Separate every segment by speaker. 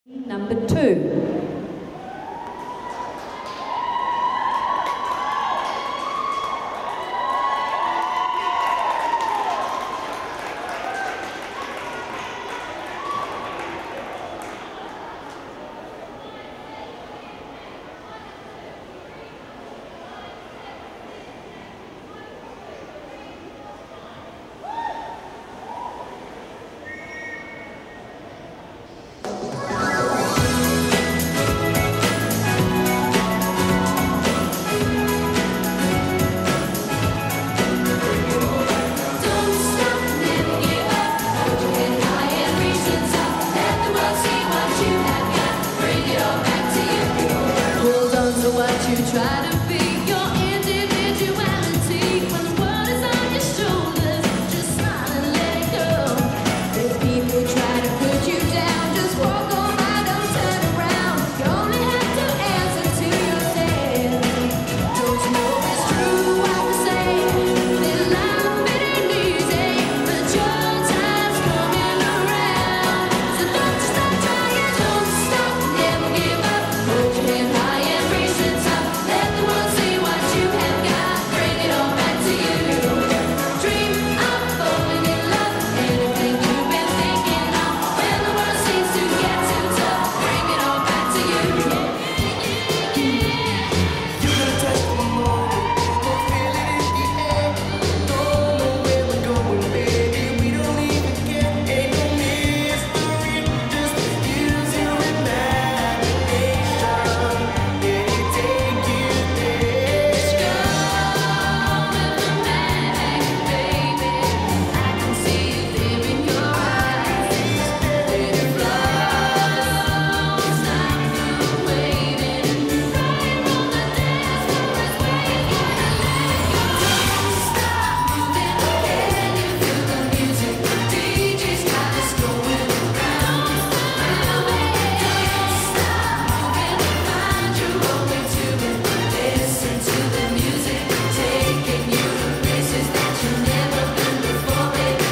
Speaker 1: Number 2.
Speaker 2: What you try to be, your individuality. When the world is on your shoulders, just smile and let it go. If people try to put you down, just walk on by, don't turn around. You only have to answer to yourself. Don't you know it's true what they say? That life it ain't easy, but your time's coming around. So don't you stop trying, don't stop, never give up. Hold your head high and raise it. Let the world see what you have got. Bring it all back to you. Dream of falling in love. Anything you've been thinking of. When the world seems to get too tough, bring it all back to you.
Speaker 3: You gotta touch the moment, go feel it in the air. Don't know where we're going, baby. We don't even care. Ain't no mystery, just use your imagination. Let it take you there.
Speaker 2: Let's go with the magic, baby. I can see it there in your eyes. Let it flow, stop the waiting. Right on the dance floor is where you gotta let go. Don't stop moving, can you feel the music? DJ's got us going around. Don't stop moving, find your own way to it. Listen to the music, taking you to places that you've never been before, baby.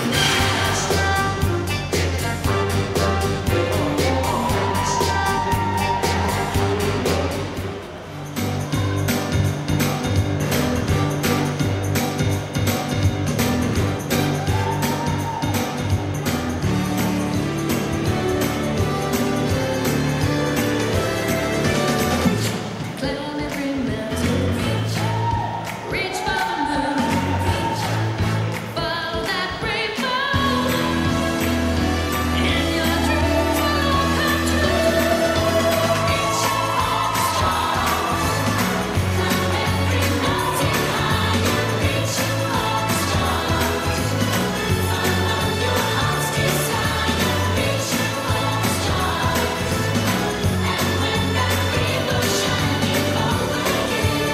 Speaker 2: Climb every mountain, reach for the moon, follow that rainbow, and your dreams will all come true. Reach for the stars, climb every mountain high, reach for the stars, follow your heart's desire. Reach for the stars, and when that rainbow's shining over you,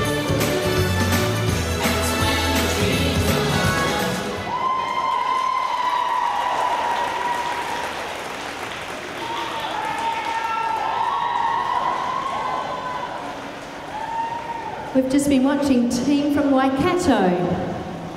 Speaker 2: that's when your dreams will come.
Speaker 1: We've just been watching Team from Waikato.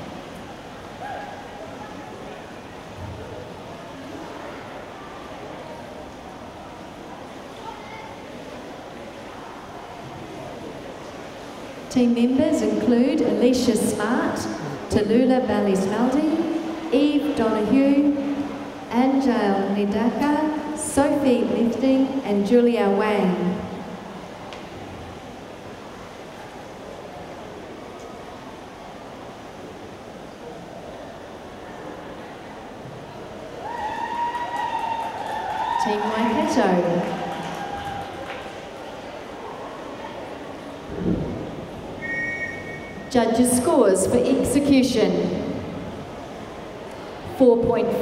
Speaker 1: Team members include Alicia Smart, Tallulah Ballysmaldi, Eve Donahue, Angel Nidaka, Sophie Lifting and Julia Wang. Team Waikato. Judges' scores for execution: 4.4,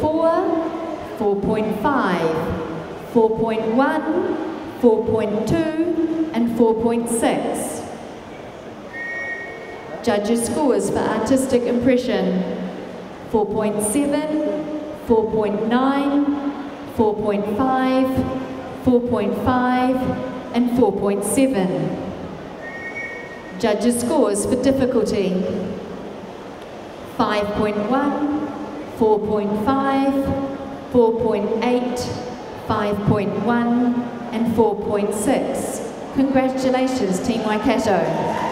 Speaker 1: 4.5, 4.1, 4.2 and 4.6. Judges' scores for artistic impression: 4.7, 4.9, 4.5, 4.5 and 4.7. Judges' scores for difficulty: 5.1, 4.5, 4.8, 5.1 and 4.6. Congratulations, Team Waikato.